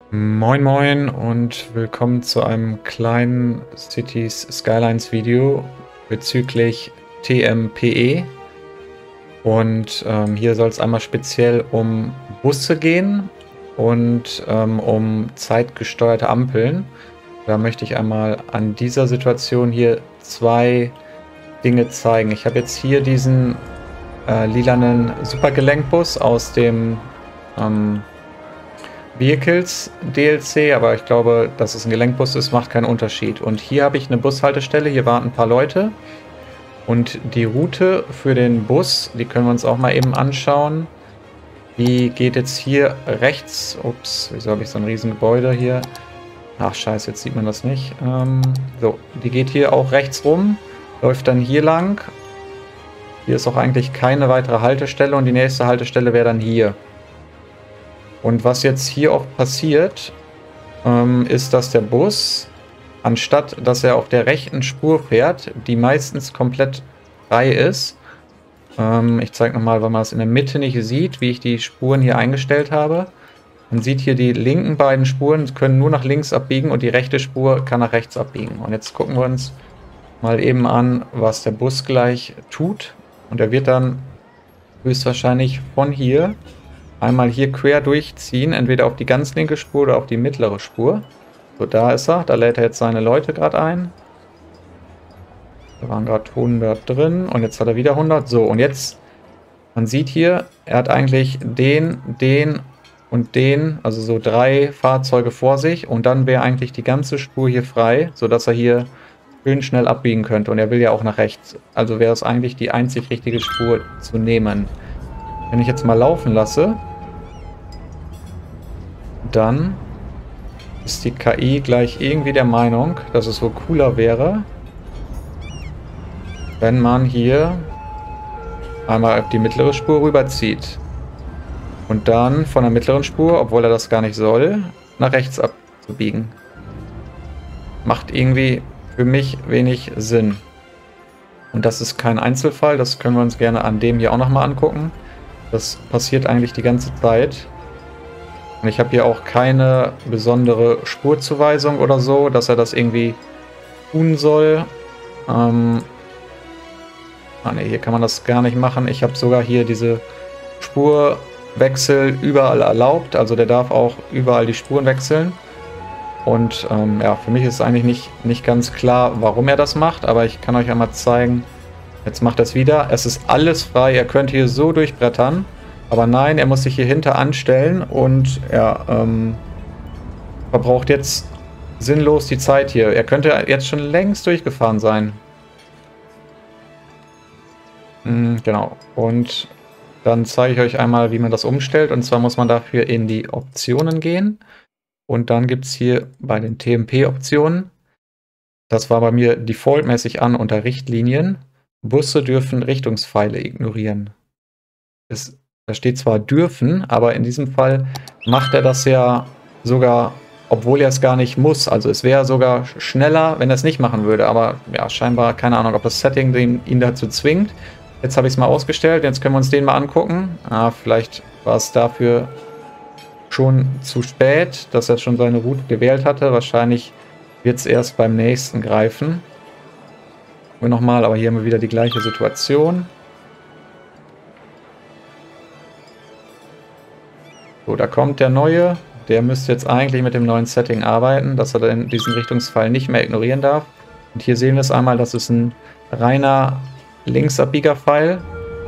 Moin Moin und willkommen zu einem kleinen Cities Skylines Video bezüglich TMPE. Und hier soll es einmal speziell um Busse gehen und um zeitgesteuerte Ampeln. Da möchte ich einmal an dieser Situation hier zwei Dinge zeigen. Ich habe jetzt hier diesen lilanen Supergelenkbus aus dem Vehicles DLC, aber ich glaube, dass es ein Gelenkbus ist, macht keinen Unterschied. Und hier habe ich eine Bushaltestelle, hier warten ein paar Leute. Und die Route für den Bus, die können wir uns auch mal eben anschauen. Die geht jetzt hier rechts. Ups, wieso habe ich so ein riesen Gebäude hier? Ach scheiße, jetzt sieht man das nicht. So, die geht hier auch rechts rum, läuft dann hier lang. Hier ist auch eigentlich keine weitere Haltestelle und die nächste Haltestelle wäre dann hier. Und was jetzt hier oft passiert, ist, dass der Bus, anstatt dass er auf der rechten Spur fährt, die meistens komplett frei ist. Ich zeige nochmal, weil man das in der Mitte nicht sieht, wie ich die Spuren hier eingestellt habe. Man sieht hier, die linken beiden Spuren können nur nach links abbiegen und die rechte Spur kann nach rechts abbiegen. Und jetzt gucken wir uns mal eben an, was der Bus gleich tut. Und er wird dann höchstwahrscheinlich von hier einmal hier quer durchziehen, entweder auf die ganz linke Spur oder auf die mittlere Spur. So, da ist er. Da lädt er jetzt seine Leute gerade ein. Da waren gerade 100 drin und jetzt hat er wieder 100. So, und jetzt, man sieht hier, er hat eigentlich den und den, also so 3 Fahrzeuge vor sich und dann wäre eigentlich die ganze Spur hier frei, sodass er hier schön schnell abbiegen könnte. Und er will ja auch nach rechts. Also wäre es eigentlich die einzig richtige Spur zu nehmen. Wenn ich jetzt mal laufen lasse, dann ist die KI gleich irgendwie der Meinung, dass es wohl cooler wäre, wenn man hier einmal auf die mittlere Spur rüberzieht. Und dann von der mittleren Spur, obwohl er das gar nicht soll, nach rechts abzubiegen. Macht irgendwie für mich wenig Sinn. Und das ist kein Einzelfall, das können wir uns gerne an dem hier auch nochmal angucken. Das passiert eigentlich die ganze Zeit. Und ich habe hier auch keine besondere Spurzuweisung oder so, dass er das irgendwie tun soll. Ne, hier kann man das gar nicht machen. Ich habe sogar hier diese Spurwechsel überall erlaubt. Also der darf auch überall die Spuren wechseln. Und ja, für mich ist eigentlich nicht ganz klar, warum er das macht. Aber ich kann euch einmal zeigen. Jetzt macht er es wieder. Es ist alles frei. Er könnte hier so durchbrettern. Aber nein, er muss sich hier hinter anstellen und er verbraucht jetzt sinnlos die Zeit hier. Er könnte jetzt schon längst durchgefahren sein. Genau. Und dann zeige ich euch einmal, wie man das umstellt. Und zwar muss man dafür in die Optionen gehen. Und dann gibt es hier bei den TMP-Optionen, das war bei mir defaultmäßig an unter Richtlinien, Busse dürfen Richtungspfeile ignorieren. Da steht zwar dürfen, aber in diesem Fall macht er das ja sogar, obwohl er es gar nicht muss. Also es wäre sogar schneller, wenn er es nicht machen würde. Aber ja, scheinbar, keine Ahnung, ob das Setting ihn dazu zwingt. Jetzt habe ich es mal ausgestellt, jetzt können wir uns den mal angucken. Vielleicht war es dafür schon zu spät, dass er schon seine Route gewählt hatte. Wahrscheinlich wird es erst beim nächsten greifen. Und nochmal, aber hier haben wir wieder die gleiche Situation. So, da kommt der neue. Der müsste jetzt eigentlich mit dem neuen Setting arbeiten, dass er dann diesen Richtungspfeil nicht mehr ignorieren darf. Und hier sehen wir es einmal, das ist ein reiner Linksabbiegerpfeil.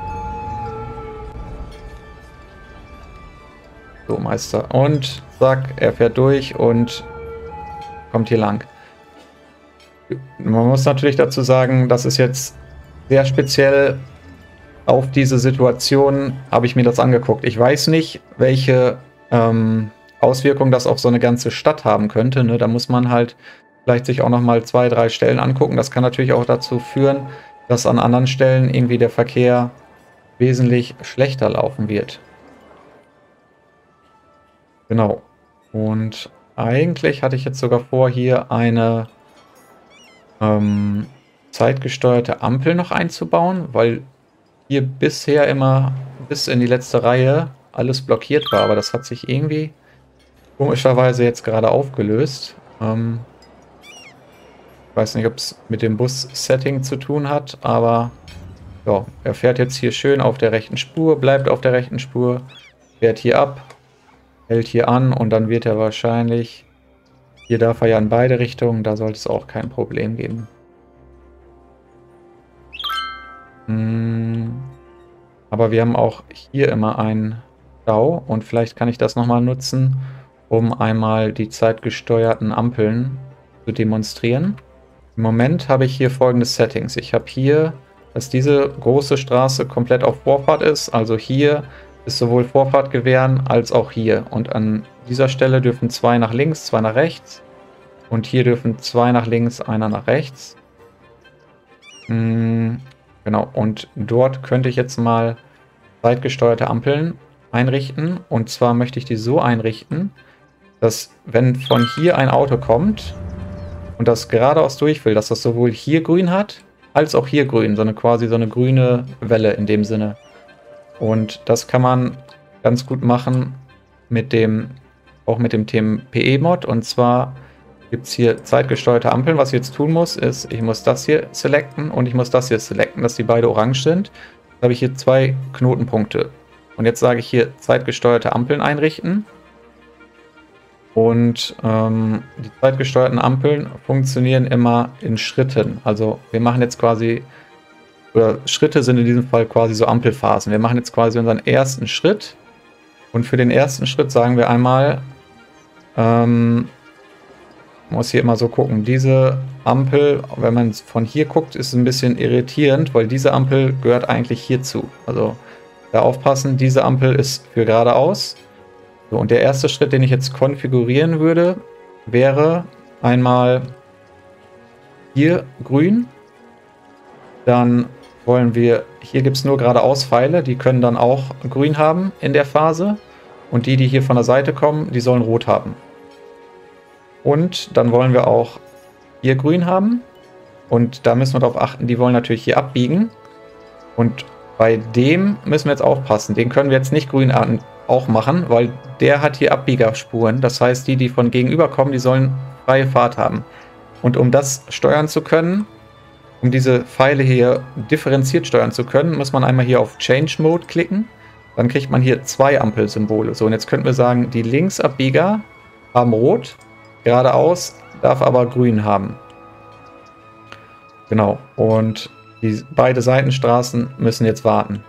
So, Meister. Und zack, er fährt durch und kommt hier lang. Man muss natürlich dazu sagen, das ist jetzt sehr speziell. Auf diese Situation habe ich mir das angeguckt. Ich weiß nicht, welche Auswirkungen das auf so eine ganze Stadt haben könnte. Ne? Da muss man halt vielleicht sich auch noch mal 2, 3 Stellen angucken. Das kann natürlich auch dazu führen, dass an anderen Stellen irgendwie der Verkehr wesentlich schlechter laufen wird. Genau. Und eigentlich hatte ich jetzt sogar vor, hier eine zeitgesteuerte Ampel noch einzubauen, weil hier bisher immer bis in die letzte Reihe alles blockiert war, aber das hat sich irgendwie komischerweise jetzt gerade aufgelöst. Ich weiß nicht, ob es mit dem Bus-Setting zu tun hat, aber ja, er fährt jetzt hier schön auf der rechten Spur, bleibt auf der rechten Spur, fährt hier ab, hält hier an und dann wird er wahrscheinlich, hier darf er ja in beide Richtungen, da sollte es auch kein Problem geben. Aber wir haben auch hier immer einen Stau und vielleicht kann ich das nochmal nutzen, um einmal die zeitgesteuerten Ampeln zu demonstrieren. Im Moment habe ich hier folgende Settings. Ich habe hier, dass diese große Straße komplett auf Vorfahrt ist. Also hier ist sowohl Vorfahrt gewähren als auch hier. Und an dieser Stelle dürfen 2 nach links, 2 nach rechts. Und hier dürfen 2 nach links, einer nach rechts. Genau, und dort könnte ich jetzt mal zeitgesteuerte Ampeln einrichten. Und zwar möchte ich die so einrichten, dass wenn von hier ein Auto kommt und das geradeaus durch will, dass das sowohl hier grün hat, als auch hier grün. Quasi so eine grüne Welle in dem Sinne. Und das kann man ganz gut machen auch mit dem TMPE-Mod. Und zwar gibt es hier zeitgesteuerte Ampeln. Was ich jetzt tun muss, ist, ich muss das hier selecten und ich muss das hier selecten, dass die beide orange sind. Dann habe ich hier 2 Knotenpunkte. Und jetzt sage ich hier zeitgesteuerte Ampeln einrichten. Und die zeitgesteuerten Ampeln funktionieren immer in Schritten. Also wir machen jetzt quasi, oder Schritte sind in diesem Fall quasi so Ampelphasen. Wir machen jetzt quasi unseren ersten Schritt. Und für den ersten Schritt sagen wir einmal, muss hier immer so gucken, diese Ampel, wenn man von hier guckt, ist ein bisschen irritierend, weil diese Ampel gehört eigentlich hierzu. Also da aufpassen, diese Ampel ist für geradeaus. So, und der erste Schritt, den ich jetzt konfigurieren würde, wäre einmal hier grün. Dann wollen wir, hier gibt es nur geradeaus Pfeile, die können dann auch grün haben in der Phase. Und die hier von der Seite kommen, die sollen rot haben. Und dann wollen wir auch hier grün haben. Und da müssen wir darauf achten, die wollen natürlich hier abbiegen. Und bei dem müssen wir jetzt aufpassen. Den können wir jetzt nicht grün auch machen, weil der hat hier Abbiegerspuren. Das heißt, die von gegenüber kommen, die sollen freie Fahrt haben. Und um das steuern zu können, um diese Pfeile hier differenziert steuern zu können, muss man einmal hier auf Change Mode klicken. Dann kriegt man hier 2 Ampelsymbole. So, und jetzt könnten wir sagen, die Linksabbieger haben rot. Geradeaus darf aber grün haben. Genau. Und beide Seitenstraßen müssen jetzt warten.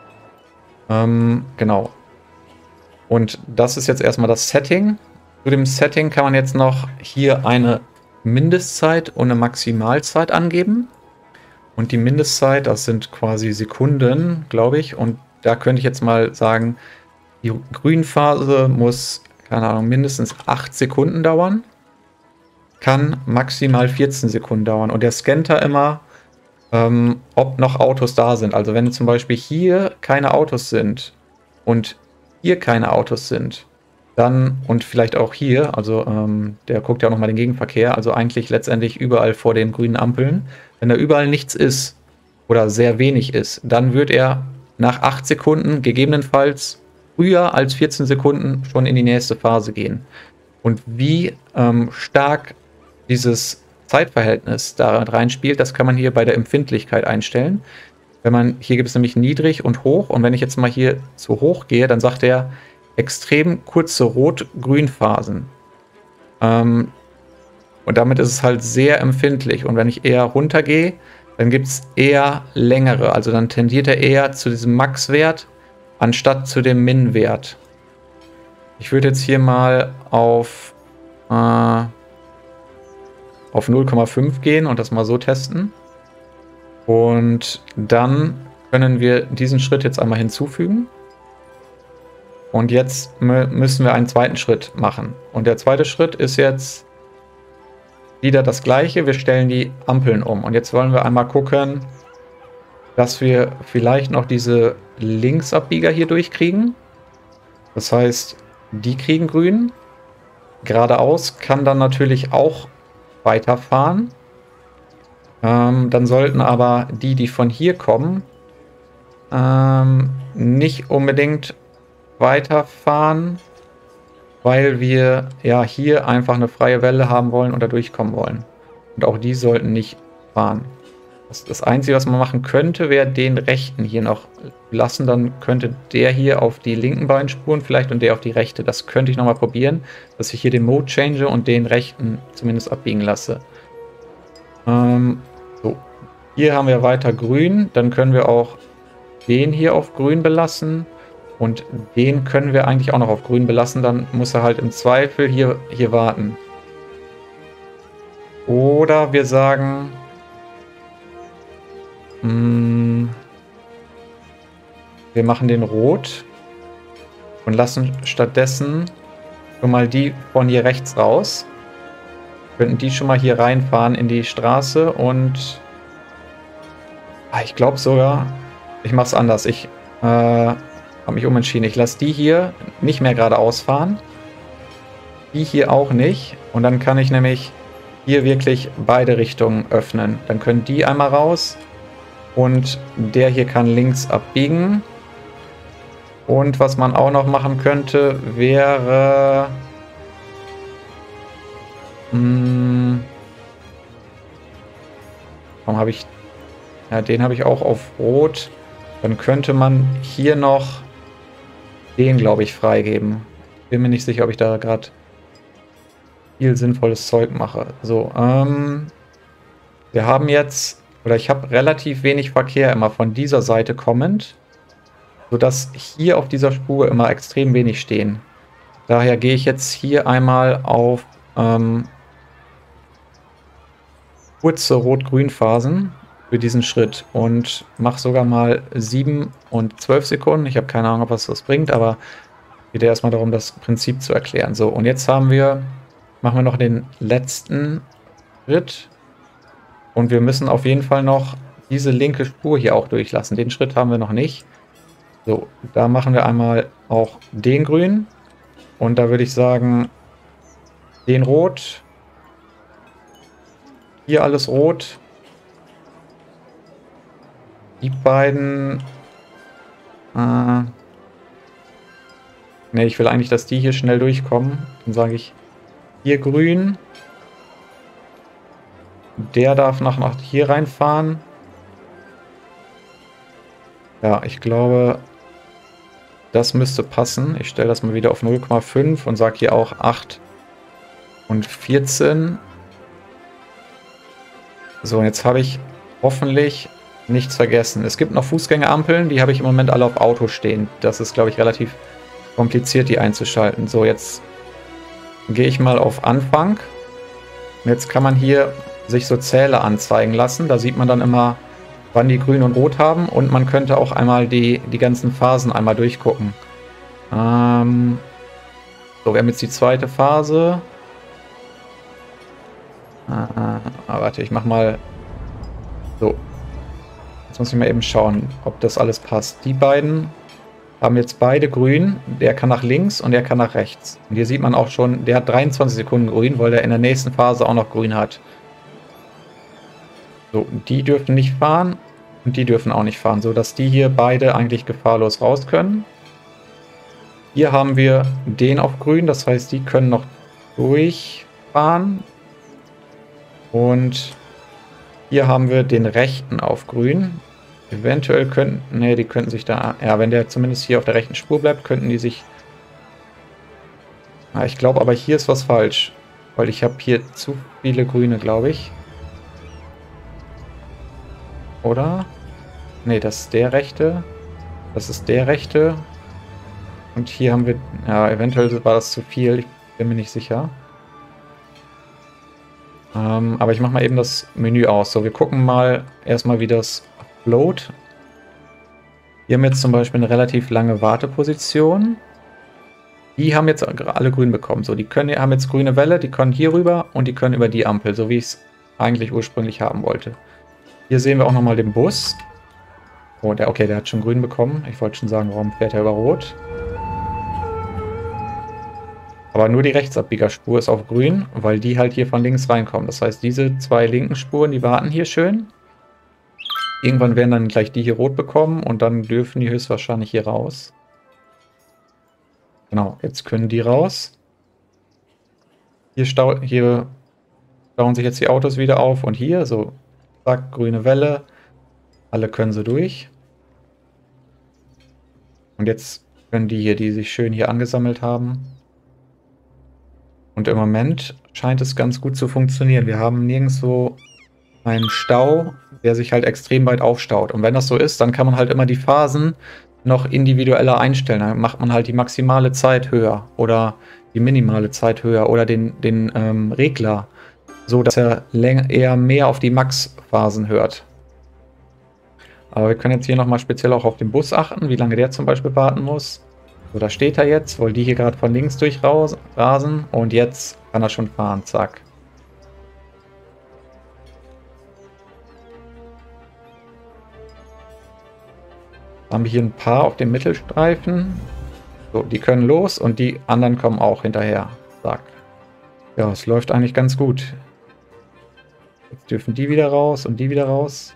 Genau. Und das ist jetzt erstmal das Setting. Zu dem Setting kann man jetzt noch hier eine Mindestzeit und eine Maximalzeit angeben. Und die Mindestzeit, das sind quasi Sekunden, glaube ich. Und da könnte ich jetzt mal sagen, die Grünphase muss, keine Ahnung, mindestens 8 Sekunden dauern. Kann maximal 14 Sekunden dauern. Und der scannt da immer, ob noch Autos da sind. Also wenn zum Beispiel hier keine Autos sind und hier keine Autos sind, dann, und vielleicht auch hier, also der guckt ja auch nochmal den Gegenverkehr, also eigentlich letztendlich überall vor den grünen Ampeln. Wenn da überall nichts ist oder sehr wenig ist, dann wird er nach 8 Sekunden gegebenenfalls früher als 14 Sekunden schon in die nächste Phase gehen. Und wie stark dieses Zeitverhältnis da reinspielt, das kann man hier bei der Empfindlichkeit einstellen. Hier gibt es nämlich niedrig und hoch, und wenn ich jetzt mal hier zu hoch gehe, dann sagt er extrem kurze Rot-Grün-Phasen. Und damit ist es halt sehr empfindlich. Und wenn ich eher runter gehe, dann gibt es eher längere. Also dann tendiert er eher zu diesem Max-Wert anstatt zu dem Min-Wert. Ich würde jetzt hier mal auf 0,5 gehen und das mal so testen. Und dann können wir diesen Schritt jetzt einmal hinzufügen. Und jetzt müssen wir einen zweiten Schritt machen. Und der zweite Schritt ist jetzt wieder das gleiche. Wir stellen die Ampeln um. Und jetzt wollen wir einmal gucken, dass wir vielleicht noch diese Linksabbieger hier durchkriegen. Das heißt, die kriegen grün. Geradeaus kann dann natürlich auch weiterfahren. Dann sollten aber die von hier kommen, nicht unbedingt weiterfahren. weil wir ja hier einfach eine freie Welle haben wollen und da durchkommen wollen. Und auch die sollten nicht fahren. Das Einzige, was man machen könnte, wäre den rechten hier noch lassen. Dann könnte der hier auf die linken beiden Spuren vielleicht und der auf die rechte. Das könnte ich nochmal probieren, dass ich hier den Mode change und den rechten zumindest abbiegen lasse. So, hier haben wir weiter grün. Dann können wir auch den hier auf grün belassen. Und den können wir eigentlich auch noch auf grün belassen. Dann muss er halt im Zweifel hier warten. Oder wir sagen... wir machen den rot und lassen stattdessen schon mal die von hier rechts raus. Könnten die schon mal hier reinfahren in die Straße und ich glaube sogar, ich mache es anders. Ich habe mich umentschieden. Ich lasse die hier nicht mehr geradeaus fahren. Die hier auch nicht. Und dann kann ich nämlich hier wirklich beide Richtungen öffnen. Dann können die einmal raus. Und der hier kann links abbiegen. Und was man auch noch machen könnte, wäre... warum habe ich... Ja, den habe ich auch auf Rot. Dann könnte man hier noch den, glaube ich, freigeben. Bin mir nicht sicher, ob ich da gerade viel sinnvolles Zeug mache. So, wir haben jetzt... Oder ich habe relativ wenig Verkehr immer von dieser Seite kommend, sodass hier auf dieser Spur immer extrem wenig stehen. Daher gehe ich jetzt hier einmal auf kurze Rot-Grün-Phasen für diesen Schritt und mache sogar mal 7 und 12 Sekunden. Ich habe keine Ahnung, was das bringt, aber geht erstmal darum, das Prinzip zu erklären. So, und jetzt machen wir noch den letzten Schritt. Und wir müssen auf jeden Fall noch diese linke Spur hier auch durchlassen. Den Schritt haben wir noch nicht. So, da machen wir einmal auch den grün. Und da würde ich sagen, den rot. Hier alles rot. Die beiden... ne, ich will eigentlich, dass die hier schnell durchkommen. Dann sage ich hier grün. Der darf nach hier reinfahren. Ja, ich glaube, das müsste passen. Ich stelle das mal wieder auf 0,5 und sage hier auch 8 und 14. So, und jetzt habe ich hoffentlich nichts vergessen. Es gibt noch Fußgängerampeln, die habe ich im Moment alle auf Auto stehen. Das ist, glaube ich, relativ kompliziert, die einzuschalten. So, jetzt gehe ich mal auf Anfang. Und jetzt kann man hier sich so Zähler anzeigen lassen. Da sieht man dann immer, wann die grün und rot haben. Und man könnte auch einmal die ganzen Phasen einmal durchgucken. So, wir haben jetzt die zweite Phase. Warte, ich mach mal so. Jetzt muss ich mal eben schauen, ob das alles passt. Die beiden haben jetzt beide grün. Der kann nach links und der kann nach rechts. Und hier sieht man auch schon, der hat 23 Sekunden grün, weil der in der nächsten Phase auch noch grün hat. So, die dürfen nicht fahren und die dürfen auch nicht fahren, sodass die hier beide eigentlich gefahrlos raus können. Hier haben wir den auf grün, das heißt, die können noch durchfahren. Und hier haben wir den rechten auf grün. Eventuell könnten, ne, die könnten sich da, ja, wenn der zumindest hier auf der rechten Spur bleibt, könnten die sich... Ja, ich glaube aber hier ist was falsch, weil ich habe hier zu viele Grüne, glaube ich. Oder? Ne, das ist der rechte. Das ist der rechte. Und hier haben wir... Ja, eventuell war das zu viel. Ich bin mir nicht sicher. Aber ich mache mal eben das Menü aus. So, wir gucken mal erstmal, wie das float. Hier haben wir jetzt zum Beispiel eine relativ lange Warteposition. Die haben jetzt alle grün bekommen. So, die haben jetzt grüne Welle. Die können hier rüber und die können über die Ampel. So wie ich es eigentlich ursprünglich haben wollte. Hier sehen wir auch nochmal den Bus. Oh, okay, der hat schon grün bekommen. Ich wollte schon sagen, warum fährt er über rot? Aber nur die Rechtsabbiegerspur ist auf grün, weil die halt hier von links reinkommen. Das heißt, diese zwei linken Spuren, die warten hier schön. Irgendwann werden dann gleich die hier rot bekommen und dann dürfen die höchstwahrscheinlich hier raus. Genau, jetzt können die raus. Hier stauen sich jetzt die Autos wieder auf und hier, so, zack, grüne Welle. Alle können so durch. Und jetzt können die hier, die sich schön hier angesammelt haben. Und im Moment scheint es ganz gut zu funktionieren. Wir haben nirgendwo einen Stau, der sich halt extrem weit aufstaut. Und wenn das so ist, dann kann man halt immer die Phasen noch individueller einstellen. Dann macht man halt die maximale Zeit höher oder die minimale Zeit höher oder den Regler, so dass er eher mehr auf die Max-Phasen hört. Aber wir können jetzt hier nochmal speziell auch auf den Bus achten, wie lange der zum Beispiel warten muss. So, da steht er jetzt, weil die hier gerade von links durchrasen und jetzt kann er schon fahren, zack. Haben wir hier ein paar auf dem Mittelstreifen. So, die können los und die anderen kommen auch hinterher. Zack. Ja, es läuft eigentlich ganz gut. Jetzt dürfen die wieder raus und die wieder raus.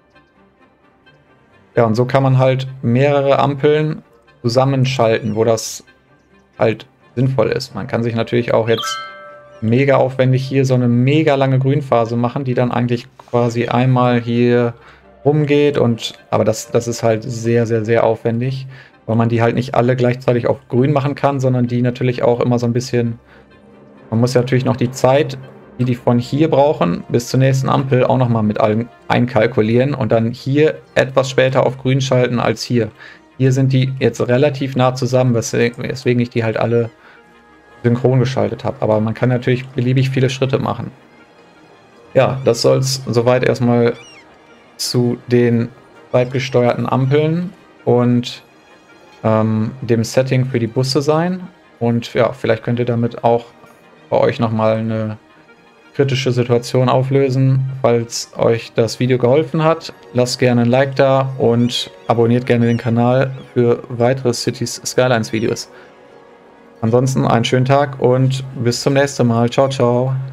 Ja, und so kann man halt mehrere Ampeln zusammenschalten, wo das halt sinnvoll ist. Man kann sich natürlich auch jetzt mega aufwendig hier so eine mega lange Grünphase machen, die dann eigentlich quasi einmal hier rumgeht aber das ist halt sehr, sehr, sehr aufwendig, weil man die halt nicht alle gleichzeitig auf grün machen kann, sondern die natürlich auch immer so ein bisschen, man muss ja natürlich noch die Zeit, die von hier brauchen, bis zur nächsten Ampel auch nochmal mit allen einkalkulieren und dann hier etwas später auf grün schalten als hier. Hier sind die jetzt relativ nah zusammen, weswegen ich die halt alle synchron geschaltet habe. Aber man kann natürlich beliebig viele Schritte machen. Ja, das soll es soweit erstmal zu den zeitgesteuerten Ampeln und dem Setting für die Busse sein. Und ja, vielleicht könnt ihr damit auch bei euch nochmal eine kritische Situation auflösen. Falls euch das Video geholfen hat, lasst gerne ein Like da und abonniert gerne den Kanal für weitere Cities Skylines Videos. Ansonsten einen schönen Tag und bis zum nächsten Mal. Ciao, ciao.